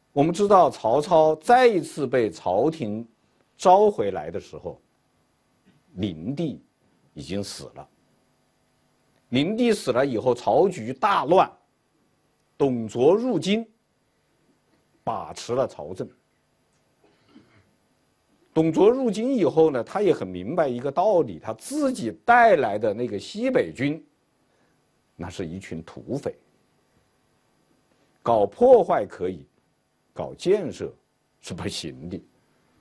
我们知道曹操再一次被朝廷召回来的时候，灵帝已经死了。灵帝死了以后，朝局大乱，董卓入京，把持了朝政。董卓入京以后呢，他也很明白一个道理，他自己带来的那个西北军，那是一群土匪，搞破坏可以，搞建设是不行的。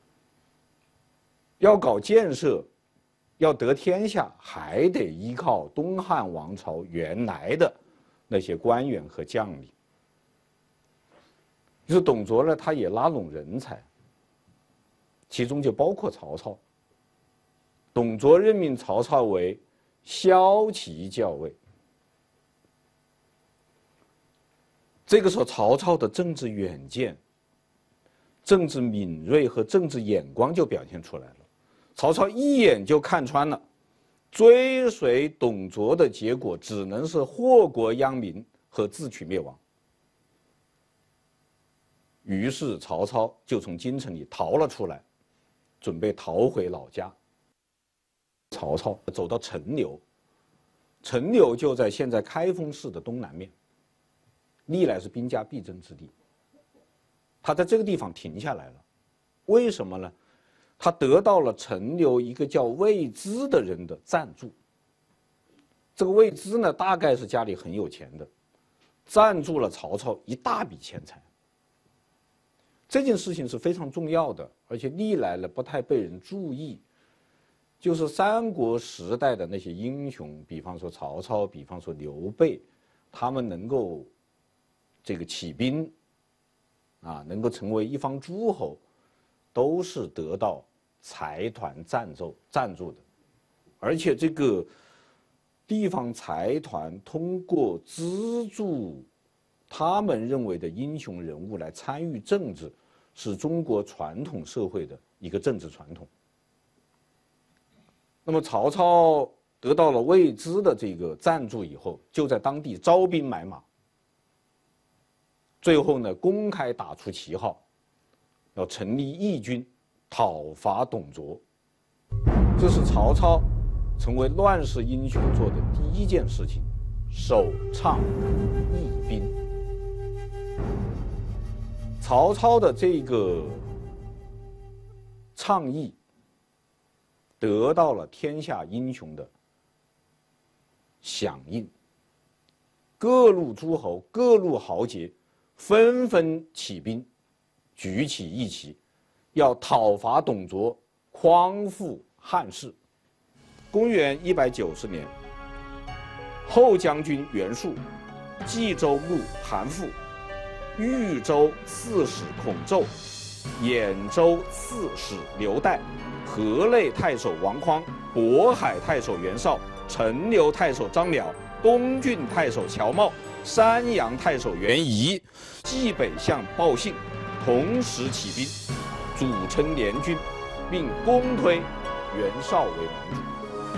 要搞建设，要得天下，还得依靠东汉王朝原来的那些官员和将领。就是董卓呢，他也拉拢人才。其中就包括曹操。董卓任命曹操为骁骑校尉。这个时候，曹操的政治远见、政治敏锐和政治眼光就表现出来了。曹操一眼就看穿了，追随董卓的结果只能是祸国殃民和自取灭亡。于是曹操就从京城里逃了出来。准备逃回老家。曹操走到陈留，陈留就在现在开封市的东南面，历来是兵家必争之地。他在这个地方停下来了，为什么呢？他得到了陈留一个叫魏资的人的赞助。这个魏资呢，大概是家里很有钱的，赞助了曹操一大笔钱财。这件事情是非常重要的，而且历来呢不太被人注意。就是三国时代的那些英雄，比方说曹操，比方说刘备，他们能够这个起兵，能够成为一方诸侯，都是得到财团赞助的，而且这个地方财团通过资助他们认为的英雄人物来参与政治，是中国传统社会的一个政治传统。那么曹操得到了魏资的这个赞助以后，就在当地招兵买马，最后呢公开打出旗号，要成立义军，讨伐董卓。这是曹操成为乱世英雄做的第一件事情，首倡义兵。曹操的这个倡议得到了天下英雄的响应，各路诸侯、各路豪杰纷纷起兵，举起义旗，要讨伐董卓，匡复汉室。公元190年，后将军袁术、冀州牧韩馥、豫州刺史孔宙、兖州刺史刘岱、河内太守王匡、渤海太守袁绍、陈留太守张邈、东郡太守乔瑁、山阳太守袁仪、冀北相鲍信同时起兵，组成联军，并公推袁绍为盟主。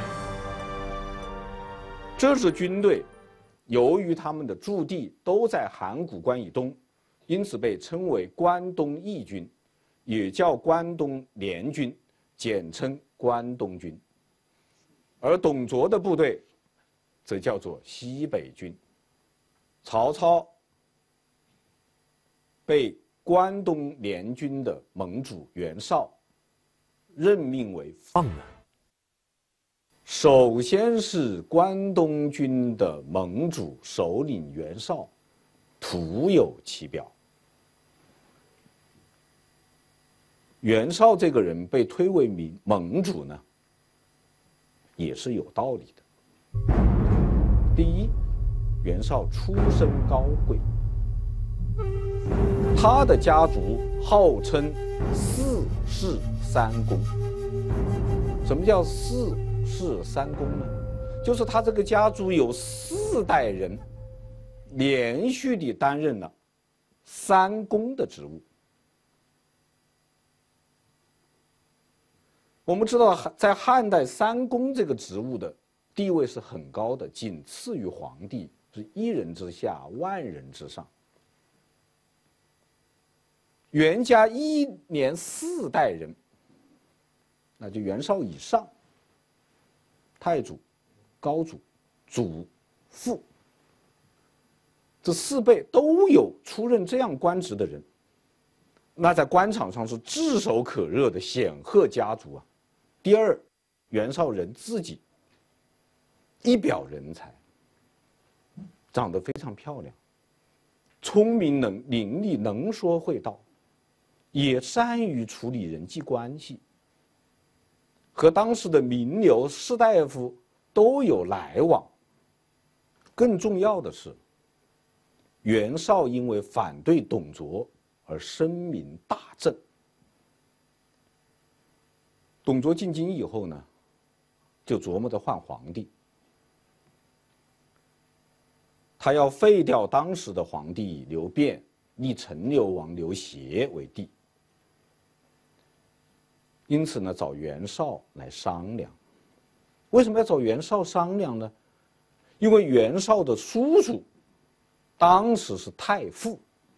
这支军队由于他们的驻地都在函谷关以东，因此被称为关东义军，也叫关东联军，简称关东军。而董卓的部队则叫做西北军。曹操被关东联军的盟主袁绍任命为放了。首先是关东军的盟主首领袁绍徒有其表。袁绍这个人被推为盟主呢，也是有道理的。第一，袁绍出身高贵，他的家族号称四世三公。什么叫四世三公呢？就是他这个家族有4代人连续地担任了三公的职务。我们知道，在汉代三公这个职务的地位是很高的，仅次于皇帝，是一人之下，万人之上。 袁家一连4代人，那就袁绍以上，太祖、高祖、祖父，这4辈都有出任这样官职的人，那在官场上是炙手可热的显赫家族啊。第二，袁绍人自己一表人才，长得非常漂亮，聪明伶俐，能说会道，也善于处理人际关系，和当时的名流士大夫都有来往。更重要的是，袁绍因为反对董卓而声名大振。董卓进京以后呢，就琢磨着换皇帝，他要废掉当时的皇帝刘辩，立陈留王刘协为帝。因此呢，找袁绍来商量。为什么要找袁绍商量呢？因为袁绍的叔叔当时是太傅，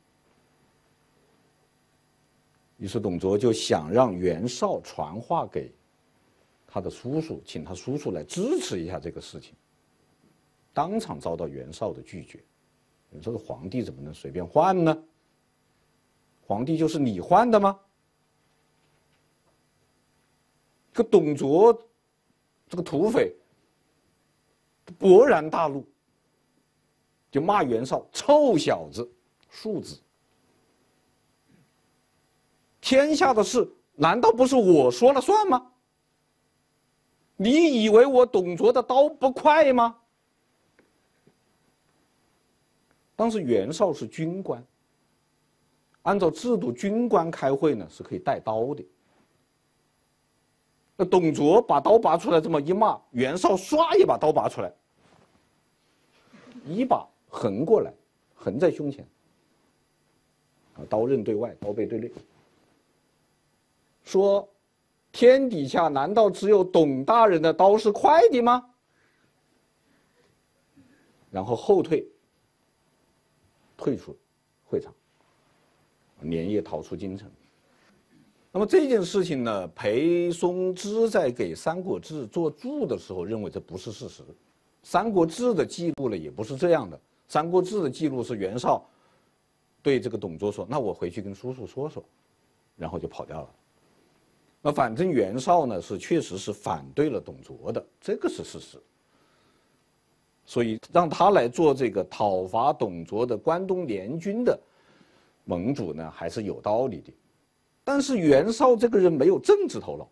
于是董卓就想让袁绍传话给他的叔叔，请他叔叔来支持一下这个事情。当场遭到袁绍的拒绝。你说皇帝怎么能随便换呢？皇帝就是你换的吗？这个董卓这个土匪勃然大怒，就骂袁绍臭小子、庶子。天下的事难道不是我说了算吗？你以为我董卓的刀不快吗？当时袁绍是军官，按照制度，军官开会呢是可以带刀的。那董卓把刀拔出来，这么一骂，袁绍唰一把刀拔出来，一把横过来，横在胸前，刀刃对外，刀背对内，说：天底下难道只有董大人的刀是快的吗？然后后退，退出会场，连夜逃出京城。那么这件事情呢，裴松之在给《三国志》做注的时候认为这不是事实，《三国志》的记录呢也不是这样的，《三国志》的记录是袁绍对这个董卓说：“那我回去跟叔叔说说”，然后就跑掉了。那反正袁绍呢是确实是反对了董卓的，这个是事实。所以让他来做这个讨伐董卓的关东联军的盟主呢，还是有道理的。但是袁绍这个人没有政治头脑。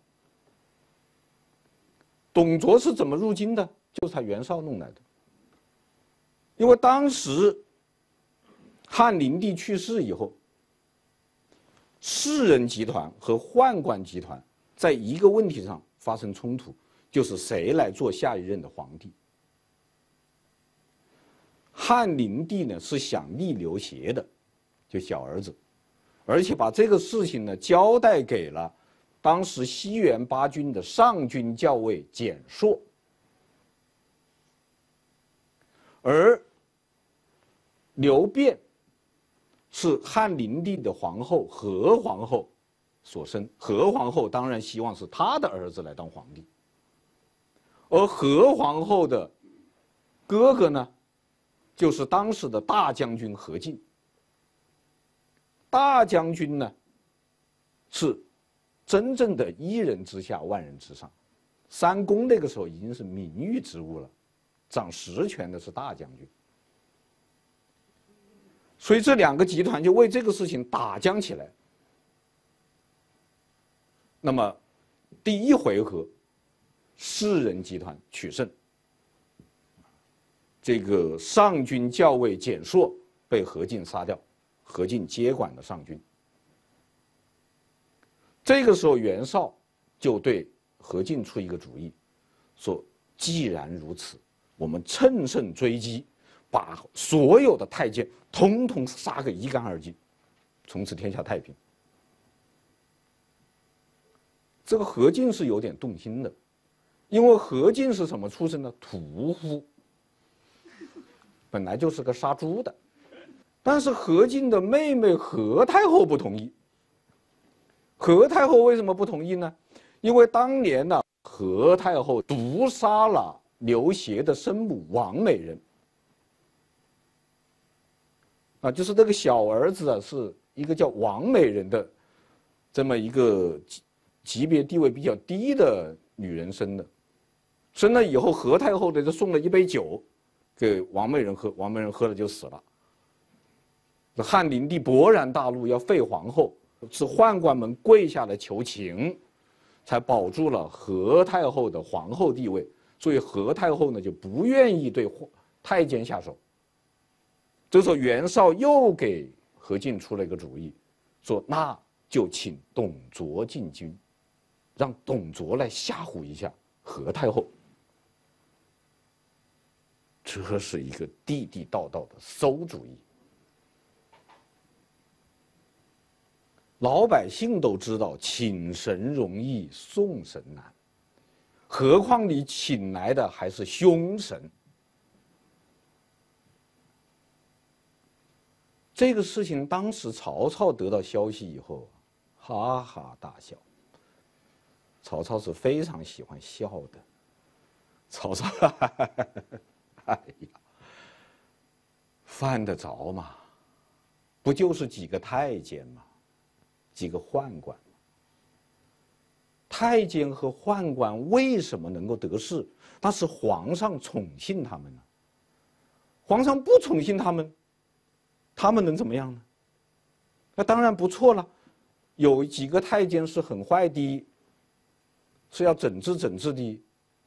董卓是怎么入京的？就是他袁绍弄来的。因为当时汉灵帝去世以后，士人集团和宦官集团在一个问题上发生冲突，就是谁来做下一任的皇帝。汉灵帝呢是想立刘协的，就小儿子，而且把这个事情呢交代给了当时西元8军的上军校尉蹇硕，而刘辩是汉灵帝的皇后何皇后所生，何皇后当然希望是她的儿子来当皇帝，而何皇后的哥哥呢，就是当时的大将军何进。大将军呢，是真正的一人之下万人之上，三公那个时候已经是名誉职务了，掌实权的是大将军。所以这两个集团就为这个事情打将起来。那么第一回合，士人集团取胜，这个上军校尉蹇硕被何进杀掉，何进接管了上军。这个时候袁绍就对何进出一个主意，说既然如此，我们乘胜追击，把所有的太监统统杀个一干二净，从此天下太平。这个何进是有点动心的，因为何进是什么出身呢？屠夫，本来就是个杀猪的。但是何进的妹妹何太后不同意， 何太后为什么不同意呢？因为当年呢，何太后毒杀了刘协的生母王美人。就是这个小儿子啊，是一个叫王美人的，这么一个级别地位比较低的女人生的。生了以后，何太后就送了一杯酒给王美人喝，王美人喝了就死了。汉灵帝勃然大怒，要废皇后，是宦官们跪下来求情，才保住了何太后的皇后地位。所以何太后呢就不愿意对太监下手。这时候袁绍又给何进出了一个主意，说那就请董卓进军，让董卓来吓唬一下何太后。这是一个地地道道的馊主意。老百姓都知道请神容易送神难，何况你请来的还是凶神。这个事情当时曹操得到消息以后，哈哈大笑。曹操是非常喜欢笑的。曹操，哎呀，犯得着吗？不就是几个太监吗？几个宦官吗？太监和宦官为什么能够得势？那是皇上宠幸他们呢。皇上不宠幸他们，他们能怎么样呢？那当然不错了。有几个太监是很坏的，是要整治整治的，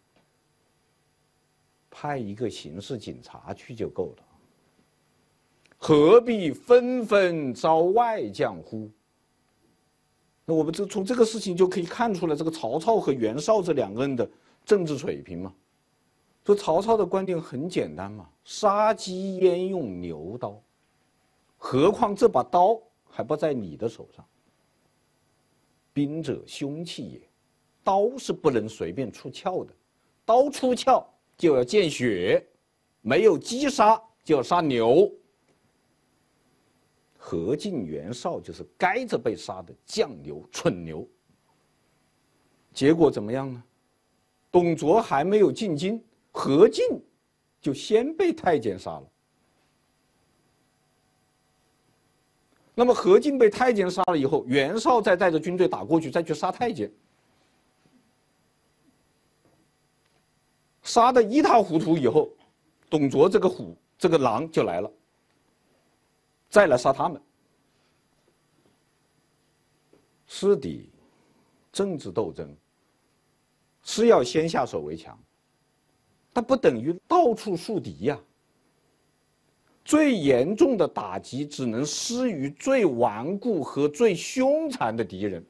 派一个刑事警察去就够了，何必纷纷招外将乎？那我们从这个事情就可以看出来，这个曹操和袁绍这两个人的政治水平嘛。说曹操的观点很简单嘛，杀鸡焉用牛刀，何况这把刀还不在你的手上。兵者凶器也，刀是不能随便出鞘的，刀出鞘就要见血，没有击杀就要杀牛。何进、袁绍就是该着被杀的犟牛、蠢牛。结果怎么样呢？董卓还没有进京，何进就先被太监杀了。那么何进被太监杀了以后，袁绍再带着军队打过去，再去杀太监，杀得一塌糊涂以后，董卓这个狼就来了，再来杀他们。是的，政治斗争是要先下手为强，但不等于到处树敌呀。最严重的打击只能施于最顽固和最凶残的敌人。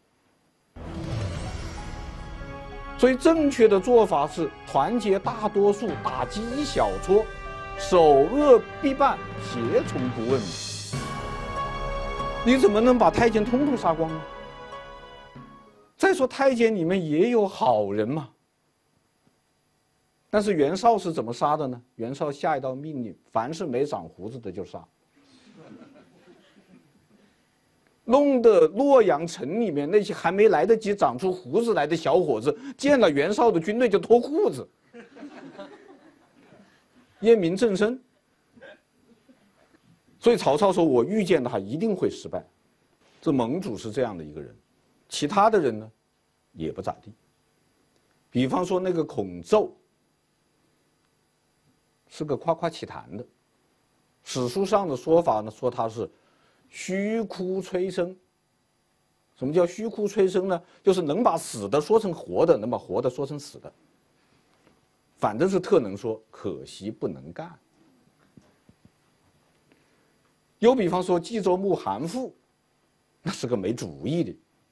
所以正确的做法是团结大多数，打击一小撮，首恶必半，胁从不问。你怎么能把太监通通杀光呢？再说太监里面也有好人嘛。但是袁绍是怎么杀的呢？袁绍下一道命令，凡是没长胡子的就杀，弄得洛阳城里面那些还没来得及长出胡子来的小伙子，见了袁绍的军队就脱裤子，验明正身。所以曹操说：“我预见他一定会失败。”这盟主是这样的一个人，其他的人呢，也不咋地。比方说那个孔宙，是个夸夸其谈的。史书上的说法呢，说他是虚哭催生。什么叫虚哭催生呢？就是能把死的说成活的，能把活的说成死的。反正是特能说，可惜不能干。又比方说冀州牧韩馥，那是个没主意的。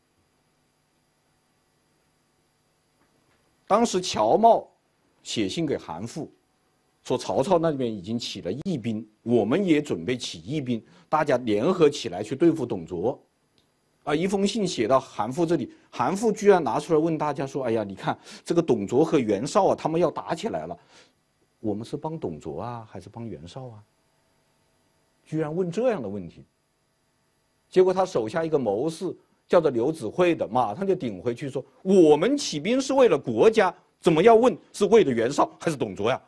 当时乔瑁写信给韩馥，说曹操那边已经起了义兵，我们也准备起义兵，大家联合起来去对付董卓。一封信写到韩馥这里，韩馥居然拿出来问大家说：“哎呀，你看这个董卓和袁绍啊，他们要打起来了，我们是帮董卓啊，还是帮袁绍啊？”居然问这样的问题。结果他手下一个谋士叫做刘子慧的，马上就顶回去说：我们起兵是为了国家，怎么要问是为了袁绍还是董卓呀？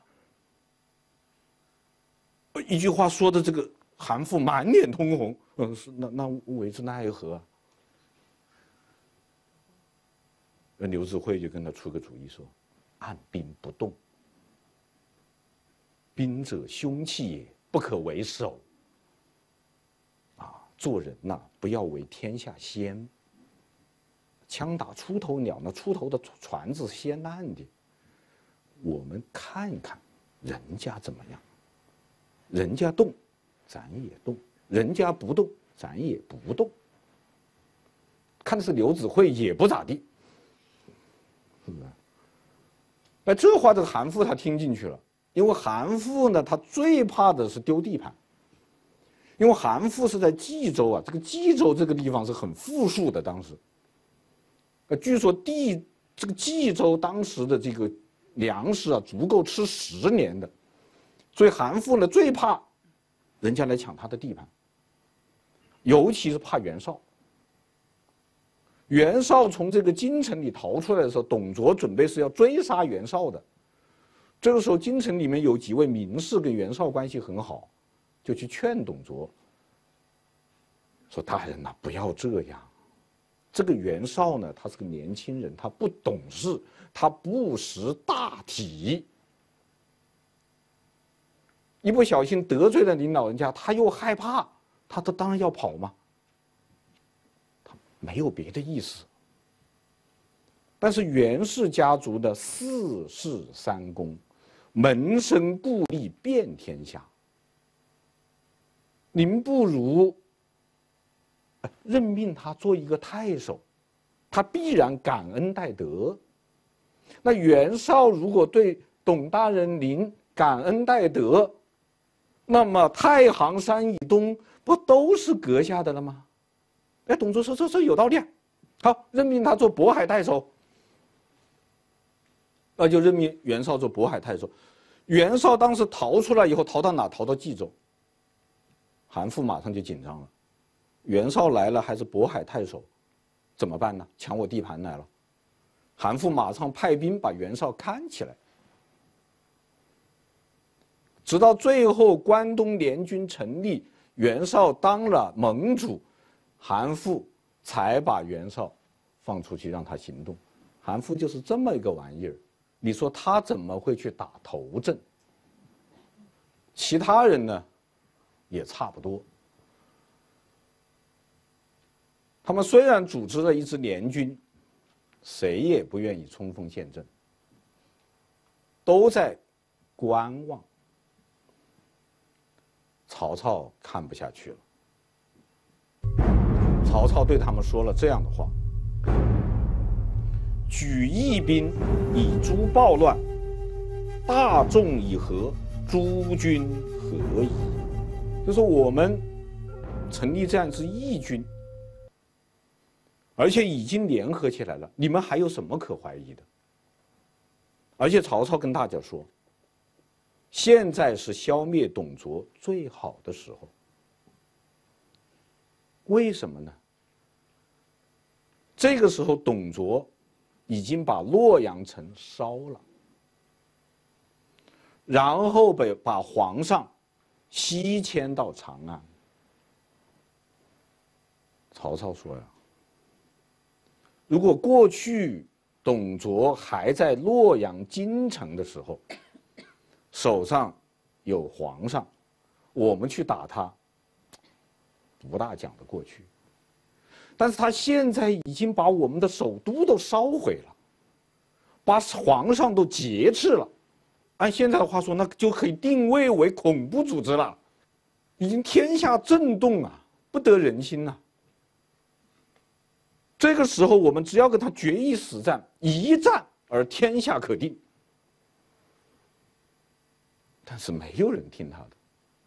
一句话说的这个韩馥满脸通红，是那为之奈何啊？刘子慧就跟他出个主意说：按兵不动，兵者凶器也，不可为首。做人呐，不要为天下先。枪打出头鸟，那出头的船子先烂的。我们看一看人家怎么样，人家动，咱也动；人家不动，咱也不动。看的是刘子慧也不咋地，是不是？那这话这个韩馥他听进去了，因为韩馥呢，他最怕的是丢地盘。因为韩馥是在冀州啊，这个冀州这个地方是很富庶的，当时。据说这个冀州当时的这个粮食啊，足够吃10年的，所以韩馥呢最怕人家来抢他的地盘，尤其是怕袁绍。袁绍从这个京城里逃出来的时候，董卓准备是要追杀袁绍的。这个时候，京城里面有几位名士跟袁绍关系很好。就去劝董卓说：“大人呐，不要这样。这个袁绍呢，他是个年轻人，他不懂事，他不识大体，一不小心得罪了您老人家，他又害怕，他当然要跑嘛。他没有别的意思。但是袁氏家族的4世3公，门生故吏遍天下。”您不如任命他做一个太守，他必然感恩戴德。那袁绍如果对董大人您感恩戴德，那么太行山以东不都是阁下的了吗？哎，董卓说这有道理啊，好，任命他做渤海太守。那就任命袁绍做渤海太守。袁绍当时逃出来以后，逃到哪？逃到冀州。韩馥马上就紧张了，袁绍来了还是渤海太守，怎么办呢？抢我地盘来了。韩馥马上派兵把袁绍看起来，直到最后关东联军成立，袁绍当了盟主，韩馥才把袁绍放出去让他行动。韩馥就是这么一个玩意儿，你说他怎么会去打头阵？其他人呢？也差不多。他们虽然组织了一支联军，谁也不愿意冲锋陷阵，都在观望。曹操看不下去了，曹操对他们说了这样的话：举义兵以诛暴乱，大众以和，诸君何矣？就说我们成立这样一支义军，而且已经联合起来了，你们还有什么可怀疑的？而且曹操跟大家说，现在是消灭董卓最好的时候。为什么呢？这个时候董卓已经把洛阳城烧了，然后把皇上西迁到长安。曹操说呀，如果过去董卓还在洛阳京城的时候，手上有皇上，我们去打他，不大讲得过去。但是他现在已经把我们的首都都烧毁了，把皇上都劫持了，按现在的话说，那就可以定位为恐怖组织了，已经天下震动啊，不得人心呐。这个时候，我们只要跟他决一死战，一战而天下可定。但是没有人听他的。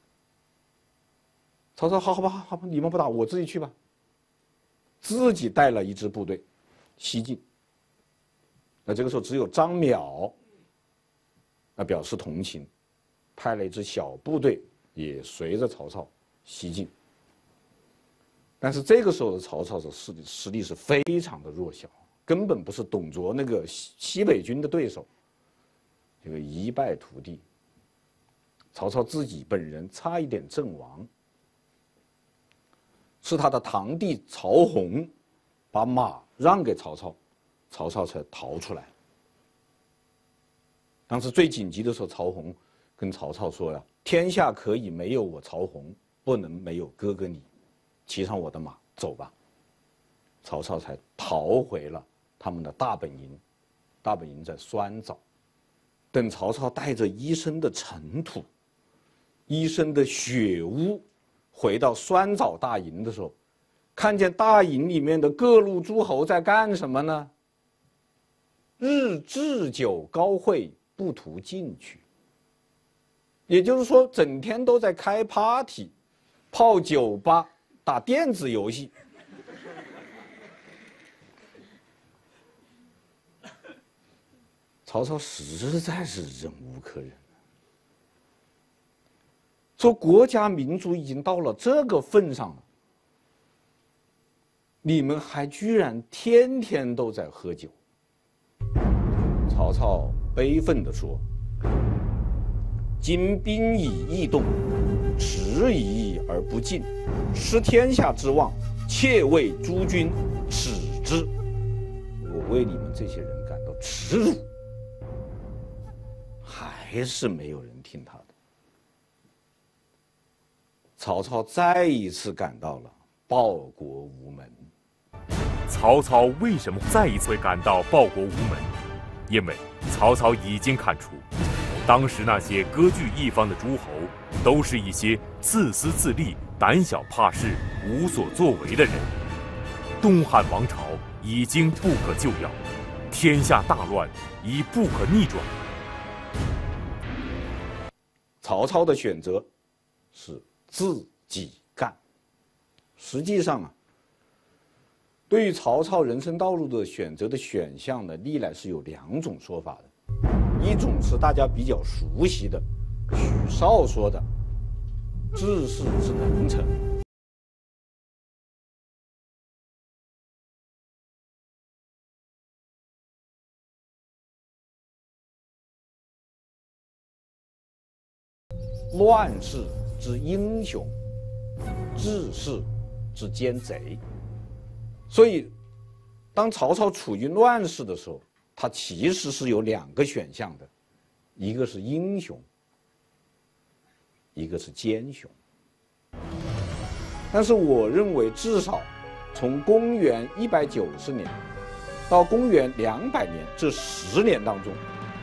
曹操，好吧，你们不打，我自己去吧。自己带了一支部队西进。那这个时候只有张邈表示同情，派了一支小部队也随着曹操西进。 但是这个时候的曹操的实力是非常的弱小，根本不是董卓那个西北军的对手，这个一败涂地。曹操自己本人差一点阵亡，是他的堂弟曹洪把马让给曹操，曹操才逃出来。当时最紧急的时候，曹洪跟曹操说呀：“天下可以没有我曹洪，不能没有哥哥你。骑上我的马，走吧。”曹操才逃回了他们的大本营，大本营在酸枣。等曹操带着一身的尘土、一身的血污回到酸枣大营的时候，看见大营里面的各路诸侯在干什么呢？日置酒高会，不图进取。也就是说，整天都在开 party、泡酒吧、打电子游戏。曹操实在是忍无可忍了，说国家民族已经到了这个份上了，你们还居然天天都在喝酒。曹操悲愤地说：“今兵以易动，持以易而不进，失天下之望，切为诸君耻之。我为你们这些人感到耻辱。”还是没有人听他的。曹操再一次感到了报国无门。 曹操为什么再一次会感到报国无门？因为曹操已经看出，当时那些割据一方的诸侯，都是一些自私自利、胆小怕事、无所作为的人。东汉王朝已经不可救药，天下大乱已不可逆转。 曹操的选择是自己干。实际上啊，对于曹操人生道路的选择的选项呢，历来是有两种说法的。一种是大家比较熟悉的许绍说的“治世之能臣”。乱世之英雄，治世之奸贼。所以，当曹操处于乱世的时候，他其实是有两个选项的，一个是英雄，一个是奸雄。但是我认为，至少从公元190年到公元200年这10年当中，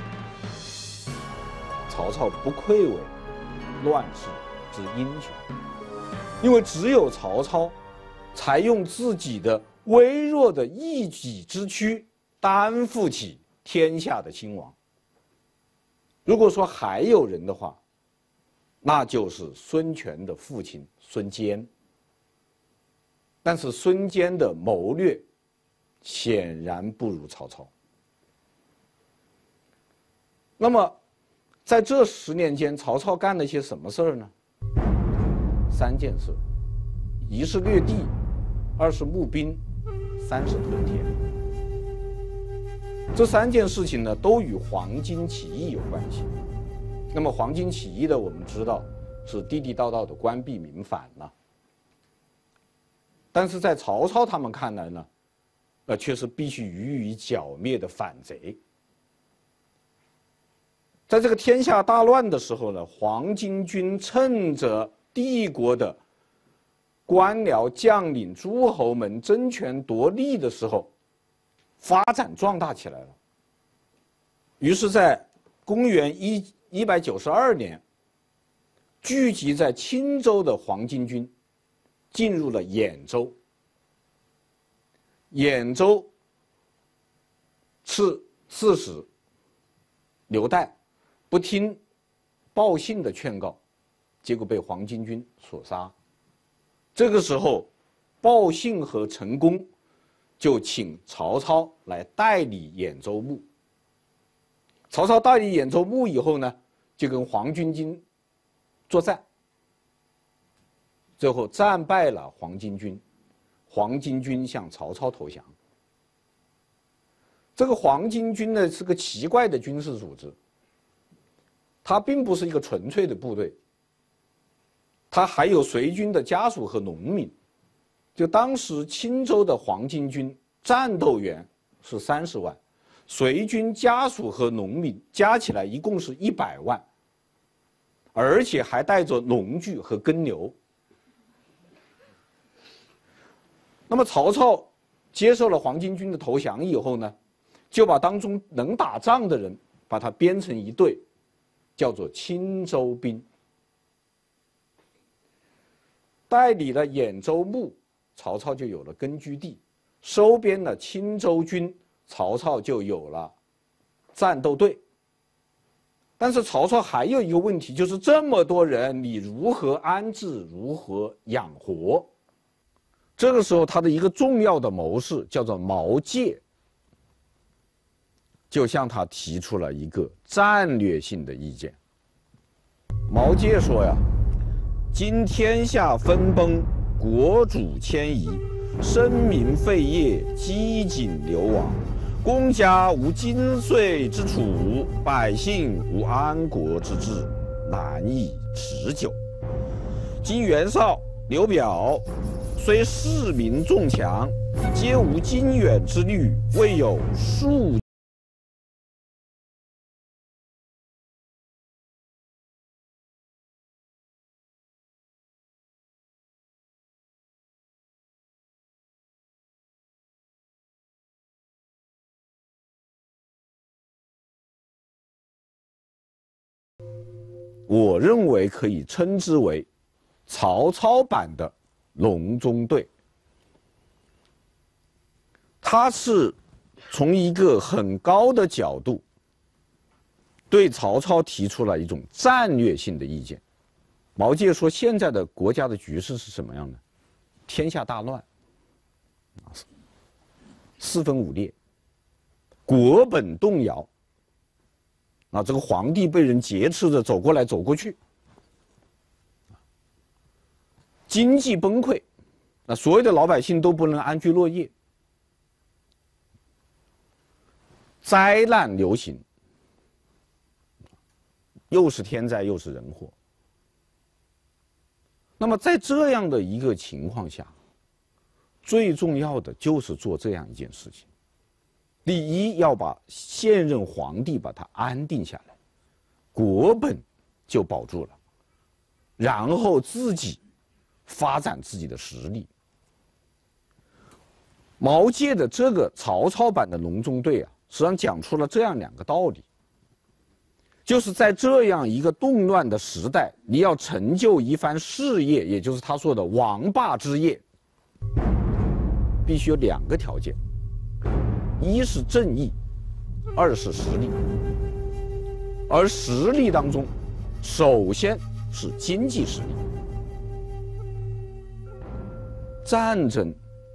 曹操不愧为乱世之英雄，因为只有曹操才用自己的微弱的一己之躯担负起天下的兴亡。如果说还有人的话，那就是孙权的父亲孙坚。但是孙坚的谋略显然不如曹操。那么在这10年间，曹操干了些什么事儿呢？3件事：一是掠地，二是募兵，三是屯田。这3件事情呢，都与黄巾起义有关系。那么黄巾起义的，我们知道是地地道道的官逼民反了。但是在曹操他们看来呢，却是必须予以剿灭的反贼。在这个天下大乱的时候呢，黄巾军趁着帝国的官僚将领诸侯们争权夺利的时候，发展壮大起来了。于是，在公元192年，聚集在青州的黄巾军进入了兖州。兖州刺史刘岱不听鲍信的劝告，结果被黄巾军所杀。这个时候，鲍信和陈宫就请曹操来代理兖州牧。曹操代理兖州牧以后呢，就跟黄巾军作战，最后战败了黄巾军， 黄巾军向曹操投降。这个黄巾军呢是个奇怪的军事组织，它并不是一个纯粹的部队，它还有随军的家属和农民。就当时青州的黄巾军战斗员是30万，随军家属和农民加起来一共是100万，而且还带着农具和耕牛。那么曹操接受了黄巾军的投降以后呢，就把当中能打仗的人把他编成一队，叫做青州兵。代理了兖州牧，曹操就有了根据地；收编了青州军，曹操就有了战斗队。但是曹操还有一个问题，就是这么多人，你如何安置，如何养活？这个时候，他的一个重要的谋士叫做毛玠，就向他提出了一个战略性的意见。毛玠说呀：“今天下分崩，国主迁移，生民废业，饥馑流亡，公家无金税之储，百姓无安国之治，难以持久。今袁绍、刘表虽士民众强，皆无经远之虑，未有数。”我认为可以称之为曹操版的隆中对。他是从一个很高的角度对曹操提出了一种战略性的意见。毛玠说，现在的国家的局势是什么样的？天下大乱，四分五裂，国本动摇。这个皇帝被人劫持着走过来走过去，经济崩溃，所有的老百姓都不能安居乐业，灾难流行，又是天灾又是人祸。那么在这样的一个情况下，最重要的就是做这样一件事情。第一，要把现任皇帝把他安定下来，国本就保住了，然后自己发展自己的实力。毛玠的这个曹操版的隆中对实际上讲出了这样2个道理，就是在这样一个动乱的时代，你要成就一番事业，也就是他说的王霸之业，必须有2个条件。一是正义，二是实力。而实力当中，首先是经济实力。战争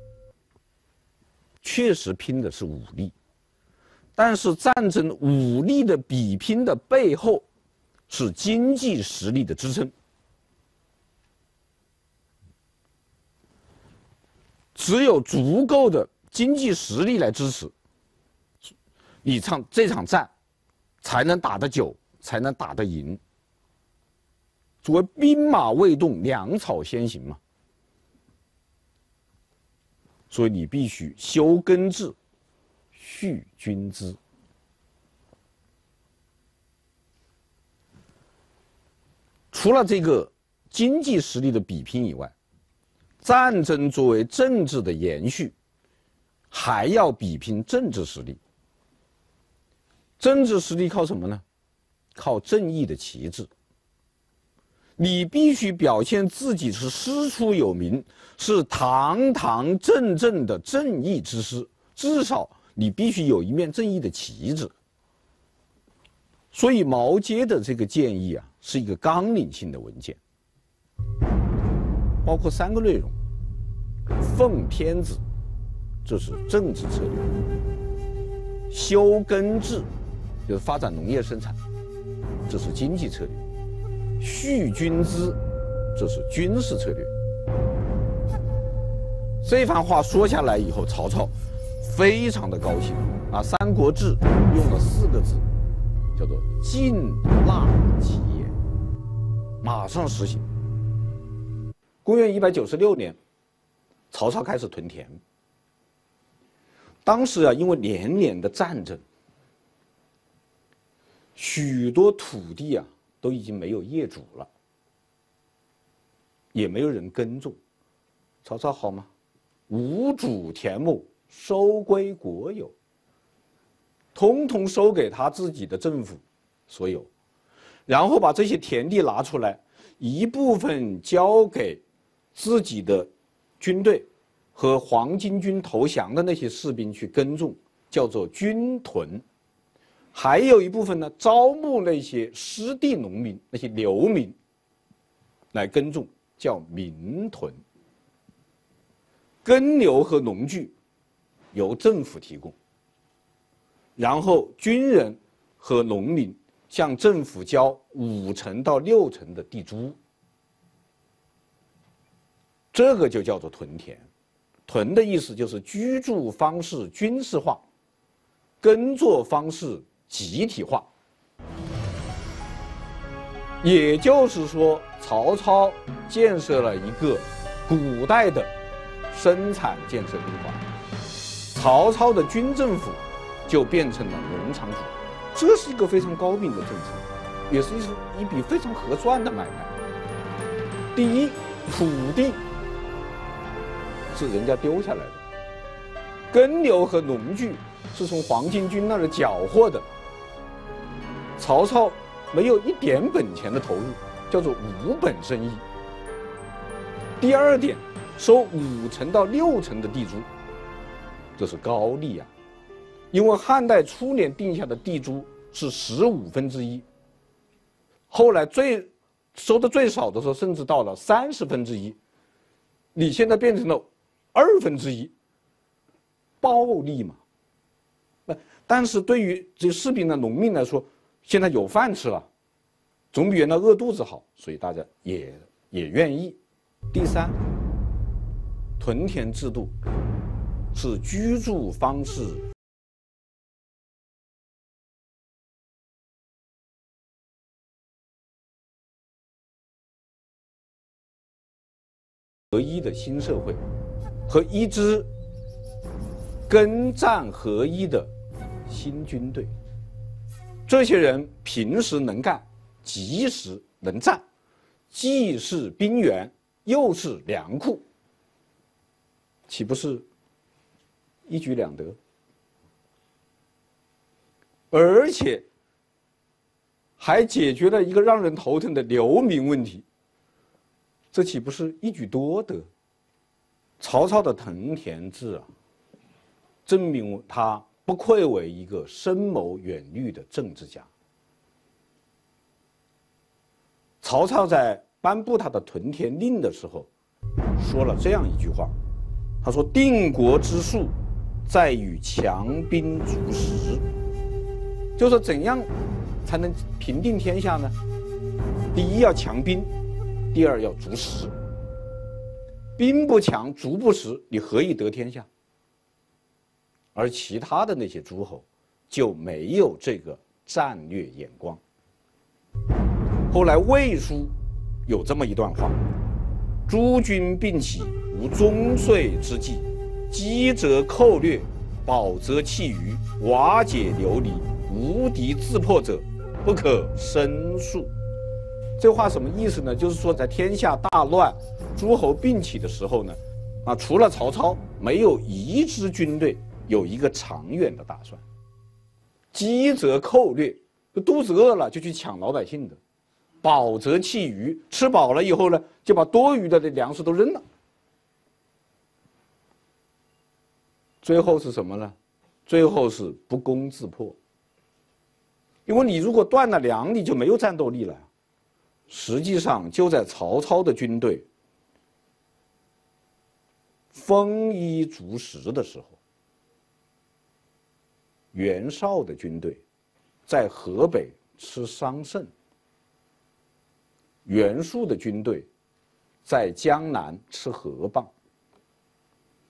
确实拼的是武力，但是战争武力的比拼的背后是经济实力的支撑。只有足够的经济实力来支持，你这场战才能打得久，才能打得赢。所谓兵马未动，粮草先行嘛。所以你必须修根治，蓄军资。除了这个经济实力的比拼以外，战争作为政治的延续，还要比拼政治实力。政治实力靠什么呢？靠正义的旗帜。你必须表现自己是师出有名，是堂堂正正的正义之师，至少你必须有一面正义的旗帜。所以毛玠的这个建议是一个纲领性的文件，包括3个内容：奉天子，这是政治策略；修根治，就是发展农业生产，这是经济策略；蓄军资，这是军事策略； 这番话说下来以后，曹操非常的高兴啊，《三国志》用了4个字，叫做“尽纳其言”，马上实行。公元196年，曹操开始屯田。当时啊，因为连年的战争，许多土地啊都已经没有业主了，也没有人耕种。曹操好吗？无主田亩，收归国有，统统收给他自己的政府所有，然后把这些田地拿出来，一部分交给自己的军队和黄巾军投降的那些士兵去耕种，叫做军屯。还有一部分呢，招募那些失地农民、那些流民来耕种，叫民屯。耕牛和农具由政府提供，然后军人和农民向政府交5%到6%的地租，这个就叫做屯田。屯的意思就是居住方式军事化，耕作方式集体化。也就是说，曹操建设了一个古代的生产建设兵法，曹操的军政府就变成了农场主，这是一个非常高明的政策，也是一笔非常合算的买卖。第一，土地是人家丢下来的，耕牛和农具是从黄巾军那儿缴获的，曹操没有一点本钱的投入，叫做无本生意。第二点，收5%到6%的地租，这是高利啊！因为汉代初年定下的地租是1/15，后来收的最少的时候，甚至到了1/30，你现在变成了1/2，暴利嘛。但是对于这士兵的农民来说，现在有饭吃了，总比原来饿肚子好，所以大家也愿意。第三，屯田制度是居住方式合一的新社会，和一支耕战合一的新军队。这些人平时能干，及时能战，既是兵源，又是粮库，岂不是一举两得？而且还解决了一个让人头疼的流民问题，这岂不是一举多得？曹操的屯田制啊，证明他不愧为一个深谋远虑的政治家。曹操在颁布他的屯田令的时候，说了这样一句话，他说：“定国之术，在于强兵逐食。”就是说，怎样才能平定天下呢？第一要强兵，第二要逐食。兵不强，卒不食，你何以得天下？而其他的那些诸侯就没有这个战略眼光。后来魏书有这么一段话：诸军并起，无终岁之计，击则寇掠，保则弃余，瓦解流离，无敌自破者，不可胜数。这话什么意思呢？就是说，在天下大乱、诸侯并起的时候呢，除了曹操，没有一支军队有一个长远的打算。饥则寇掠，肚子饿了就去抢老百姓的；饱则弃余，吃饱了以后呢，就把多余的粮食都扔了。最后是什么呢？最后是不攻自破。因为你如果断了粮，你就没有战斗力了。实际上，就在曹操的军队丰衣足食的时候，袁绍的军队在河北吃桑葚，袁术的军队在江南吃河蚌。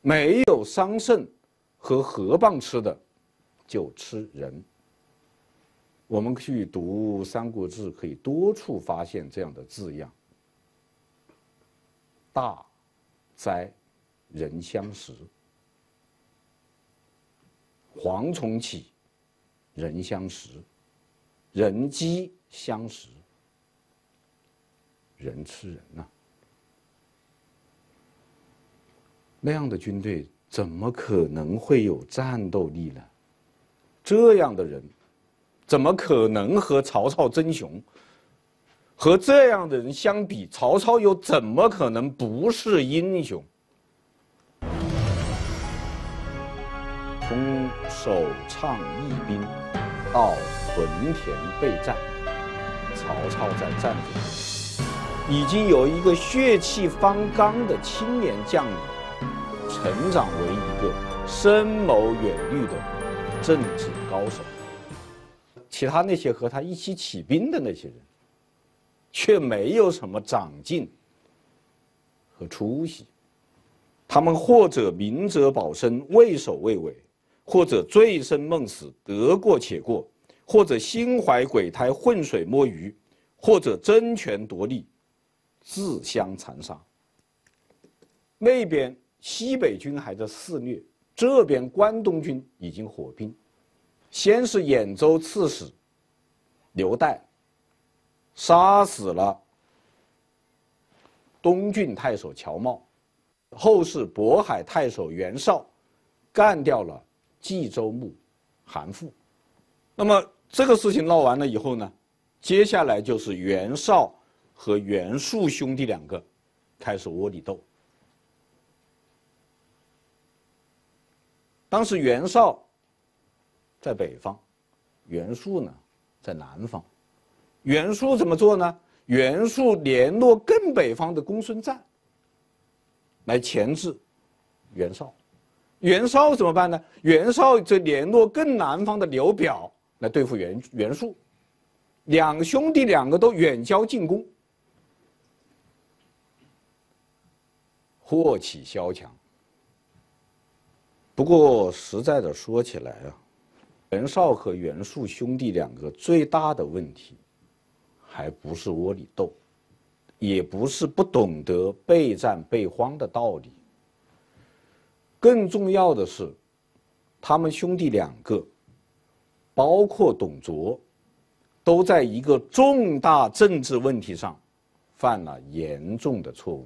没有桑葚和河蚌吃的，就吃人。我们去读《三国志》，可以多处发现这样的字样：大哉人相食，蝗虫起，人相食，人饥相食，人吃人呐。那样的军队怎么可能会有战斗力呢？这样的人怎么可能和曹操争雄？和这样的人相比，曹操又怎么可能不是英雄？从首倡义兵到屯田备战，曹操在战争已经有一个血气方刚的青年将领，成长为一个深谋远虑的政治高手。其他那些和他一起起兵的那些人，却没有什么长进和出息。他们或者明哲保身，畏首畏尾，或者醉生梦死，得过且过，或者心怀鬼胎，浑水摸鱼，或者争权夺利，自相残杀。那边西北军还在肆虐，这边关东军已经火拼。先是兖州刺史刘岱杀死了东郡太守乔瑁，后是渤海太守袁绍干掉了冀州牧韩馥。那么这个事情闹完了以后呢，接下来就是袁绍和袁术兄弟两个开始窝里斗。当时袁绍在北方，袁术呢在南方。袁术怎么做呢？袁术联络更北方的公孙瓒来钳制袁绍。袁绍怎么办呢？袁绍则联络更南方的刘表来对付袁术。两兄弟两个都远交近攻，祸起萧墙。不过实在的说起来啊，袁绍和袁术兄弟两个最大的问题，还不是窝里斗，也不是不懂得备战备荒的道理。更重要的是，他们兄弟两个，包括董卓，都在一个重大政治问题上犯了严重的错误。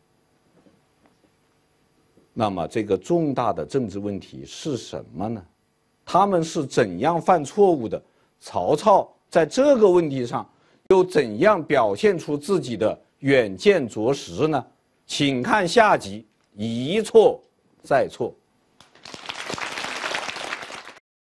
那么这个重大的政治问题是什么呢？他们是怎样犯错误的？曹操在这个问题上又怎样表现出自己的远见卓识呢？请看下集，一错再错。